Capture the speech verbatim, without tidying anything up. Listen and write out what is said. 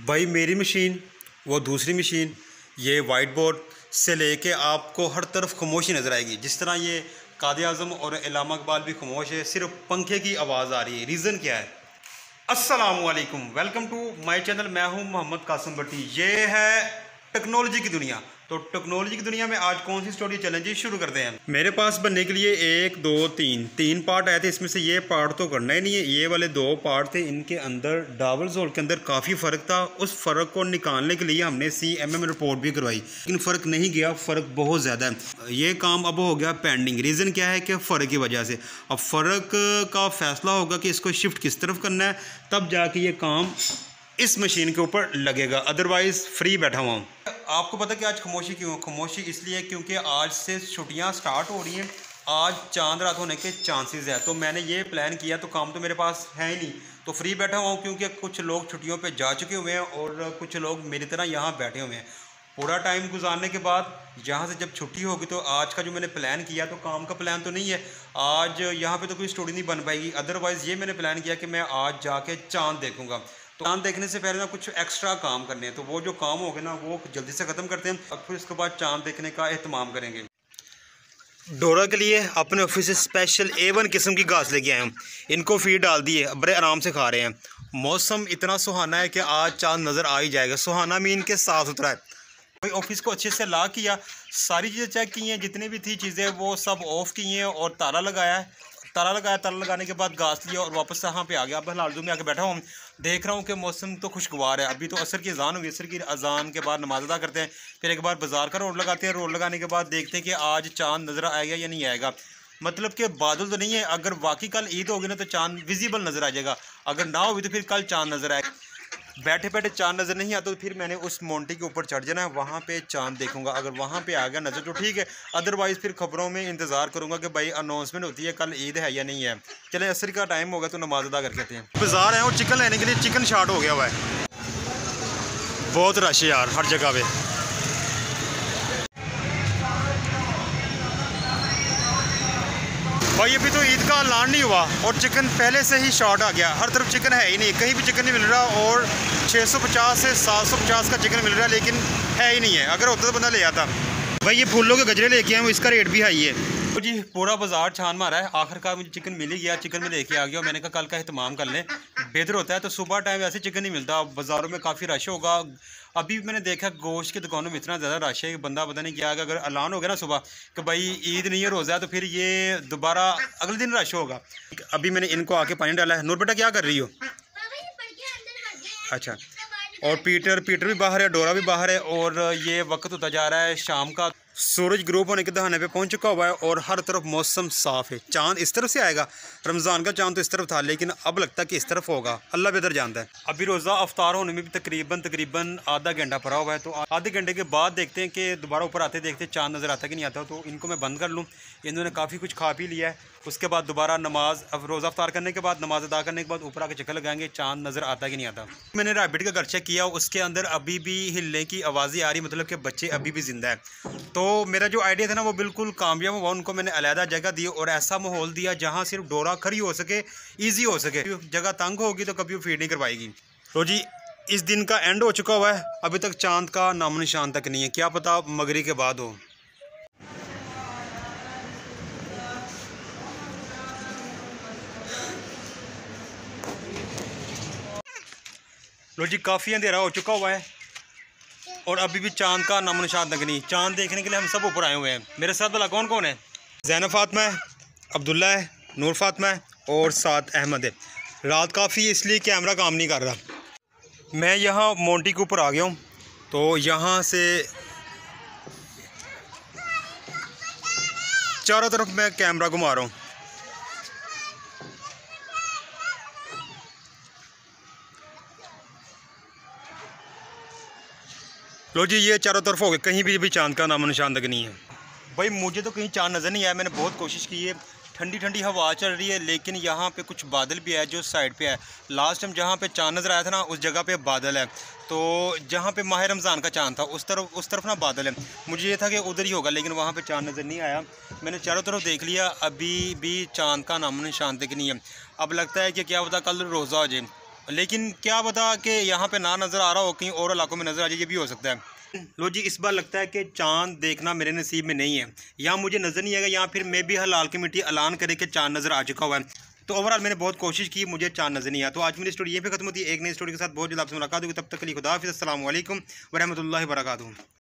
भाई मेरी मशीन, वो दूसरी मशीन, ये वाइट बोर्ड से लेके आपको हर तरफ खामोशी नज़र आएगी। जिस तरह ये कायद आज़म और इल्लामा इकबाल भी खामोश है, सिर्फ पंखे की आवाज़ आ रही है। रीज़न क्या है? अस्सलामु अलैकुम, वेलकम टू माय चैनल। मैं हूं मोहम्मद कासिम भट्टी। ये है टेक्नोलॉजी की दुनिया। तो टेक्नोलॉजी की दुनिया में आज कौन सी स्टोरी चैलेंज शुरू करते हैं। मेरे पास बनने के लिए एक दो तीन तीन पार्ट आए थे। इसमें से ये पार्ट तो करना ही नहीं है, ये वाले दो पार्ट थे। इनके अंदर डाबल होल के अंदर काफ़ी फ़र्क था। उस फ़र्क को निकालने के लिए हमने सी एम एम रिपोर्ट भी करवाई, लेकिन फ़र्क नहीं गया, फ़र्क बहुत ज़्यादा है। ये काम अब हो गया पेंडिंग। रीज़न क्या है कि फ़र्क की वजह से अब फ़र्क का फैसला होगा कि इसको शिफ्ट किस तरफ करना है, तब जाके ये काम इस मशीन के ऊपर लगेगा। अदरवाइज़ फ्री बैठा हुआ हूँ। आपको पता कि आज खामोशी क्यों? खामोशी इसलिए क्योंकि आज से छुट्टियाँ स्टार्ट हो रही हैं। आज चांद रात होने के चांसेस है। तो मैंने ये प्लान किया, तो काम तो मेरे पास है ही नहीं, तो फ्री बैठा हुआ हूँ। क्योंकि कुछ लोग छुट्टियों पे जा चुके हुए हैं और कुछ लोग मेरी तरह यहाँ बैठे हुए हैं। पूरा टाइम गुजारने के बाद यहाँ से जब छुट्टी होगी, तो आज का जो मैंने प्लान किया, तो काम का प्लान तो नहीं है। आज यहाँ पे तो कोई स्टोरी नहीं बन पाएगी। अदरवाइज़ ये मैंने प्लान किया कि मैं आज जाके चाँद देखूँगा। तो चाँद देखने से पहले ना कुछ एक्स्ट्रा काम करने हैं, तो वो जो काम हो गए ना वो जल्दी से ख़त्म करते हैं और फिर उसके बाद चाँद देखने का एहतमाम करेंगे। डोरा के लिए अपने ऑफिस से स्पेशल ए वन किस्म की घास लेके आए हैं। इनको फीड डाल दी है, बड़े आराम से खा रहे हैं। मौसम इतना सुहाना है कि आज चाँद नज़र आ ही जाएगा। सुहाना मीन के साफ सुथरा है। भाई ऑफिस को अच्छे से ला किया, सारी चीज़ें चेक की हैं, जितनी भी थी चीज़ें वो सब ऑफ़ की हैं और ताला लगाया है। ताला लगाया ताला लगाने के बाद घास लिया और वापस यहाँ पे आ गया। अब हलालदू में आके बैठा हूँ, देख रहा हूँ कि मौसम तो खुशगवार है। अभी तो असर की अजान हुई, असर की अजान के बाद नमाज अदा करते हैं, फिर एक बार बाजार का रोड लगाते हैं। रोड लगाने के बाद देखते हैं कि आज चाँद नज़र आएगा या नहीं आएगा। मतलब कि बादल तो नहीं है। अगर वाकई कल ईद होगी ना तो चाँद विजिबल नज़र आ जाएगा, अगर ना होगी तो फिर कल चाँद नज़र आएगा। बैठे बैठे चाँद नज़र नहीं आता तो फिर मैंने उस मोंटी के ऊपर चढ़ जाना है, वहाँ पे चाँद देखूंगा। अगर वहाँ पे आ गया नज़र तो ठीक है, अदरवाइज़ फिर खबरों में इंतज़ार करूँगा कि भाई अनाउंसमेंट होती है कल ईद है या नहीं है। चलें असर का टाइम होगा तो नमाज अदा करके आते हैं। बाज़ार है और चिकन लेने के लिए चिकन शार्ट हो गया हुआ है। बहुत रश है यार हर जगह पे। भाई अभी तो ईद का ऐलान नहीं हुआ और चिकन पहले से ही शॉर्ट आ गया। हर तरफ चिकन है ही नहीं, कहीं भी चिकन नहीं मिल रहा। और छः सौ पचास से सात सौ पचास का चिकन मिल रहा है, लेकिन है ही नहीं है। अगर होता तो बंदा ले आता। भाई ये फूलों के गजरे लेके आए, इसका रेट भी हाई है। तो जी पूरा बाजार छान मारा है, आखिरकार मुझे चिकन मिल ही गया। चिकन में लेके आ गया। मैंने कहा कल का एहतमाम कर लें, बेहतर होता है। तो सुबह टाइम ऐसे चिकन नहीं मिलता, बाज़ारों में काफ़ी रश होगा। अभी मैंने देखा गोश्त की दुकानों में इतना ज़्यादा रश है कि बंदा पता नहीं क्या। अगर ऐलान हो गया ना सुबह कि भाई ईद नहीं है, रोज़ा है, तो फिर ये दोबारा अगले दिन रश होगा। अभी मैंने इनको आके पानी डाला है। नूर बेटा क्या कर रही हो? अच्छा। और पीटर पीटर भी बाहर है, डोरा भी बाहर है। और ये वक्त होता जा रहा है शाम का, सूरज ग्रुप होने के दहाने पे पहुंच चुका हुआ है और हर तरफ मौसम साफ़ है। चांद इस तरफ से आएगा, रमज़ान का चांद तो इस तरफ था, लेकिन अब लगता है कि इस तरफ होगा। अल्लाह बेहतर जानता है। अभी रोज़ा अफ्तार होने में भी तकरीबन तकरीबन आधा घंटा पड़ा हुआ है। तो आधे घंटे के बाद देखते हैं कि दोबारा ऊपर आते देखते हैं चांद नज़र आता कि नहीं आता। तो इनको मैं बंद कर लूँ। इन्होंने काफ़ी कुछ खा पी लिया है। उसके बाद दोबारा नमाज, अब रोज़ा अफ्तार करने के बाद नमाज अदा करने के बाद ऊपर आके चक्कर लगाएंगे चांद नज़र आता कि नहीं आता। मैंने रैबिट का घर चेक किया, उसके अंदर अभी भी हिलने की आवाज़ें आ रही, मतलब कि बच्चे अभी भी ज़िंदा है। तो मेरा जो आइडिया था ना वो बिल्कुल कामयाब हुआ। उनको मैंने अलहदा जगह दी और ऐसा माहौल दिया जहाँ सिर्फ डोरा खड़ी हो सके, ईजी हो सके। जगह तंग होगी तो कभी वो फीड नहीं करवाएगी। तो जी इस दिन का एंड हो चुका हुआ है, अभी तक चांद का नामो निशान तक नहीं है। क्या पता मगरिब के बाद हो। लो जी काफ़ी अंधेरा हो चुका हुआ है और अभी भी चांद का नामो निशान तक नहीं। चांद देखने के लिए हम सब ऊपर आए हुए हैं। मेरे साथ वाला कौन कौन है? ज़ैनब फातिमा है, अब्दुल्ला है, नूर फातिमा है और साथ अहमद है। रात काफ़ी है इसलिए कैमरा काम नहीं कर रहा। मैं यहाँ मोंटी के ऊपर आ गया हूँ। तो यहाँ से चारों तरफ मैं कैमरा घुमा रहा हूँ। लो जी ये चारों तरफ हो गए, कहीं भी भी चांद का नामो निशान तक नहीं है। भाई मुझे तो कहीं चांद नज़र नहीं आया। मैंने बहुत कोशिश की है, ठंडी ठंडी हवा चल रही है, लेकिन यहाँ पे कुछ बादल भी है जो साइड पे है। लास्ट टाइम जहाँ पे चांद नज़र आया था ना, उस जगह पे बादल है। तो जहाँ पे माह रमज़ान का चांद था उस तरफ उस तरफ ना बादल है। मुझे ये था कि उधर ही होगा, लेकिन वहाँ पे चांद नज़र नहीं आया। मैंने चारों तरफ देख लिया, अभी भी चांद का नामो निशान तक नहीं है। अब लगता है कि क्या पता कल रोज़ा हो जाए। लेकिन क्या पता कि यहाँ पे ना नज़र आ रहा हो, कहीं और इलाकों में नज़र आ जाए, ये भी हो सकता है। लो जी, इस बार लगता है कि चांद देखना मेरे नसीब में नहीं है। यहाँ मुझे नज़र नहीं आएगा, या फिर मैं भी हलाल की मिट्टी ऐलान करे कि चांद नज़र आ चुका हुआ है। तो ओवरऑल मैंने बहुत कोशिश की, मुझे चांद नज़र नहीं आया। तो आज मेरी स्टोरी ये पे खत्म होती है। एक नई स्टोरी के साथ बहुत जल्द आपसे मुलाकात होगी। तब तक के लिए खुदा हाफिज़। अस्सलाम वालेकुम व रहमतुल्लाहि व बरकातुहू।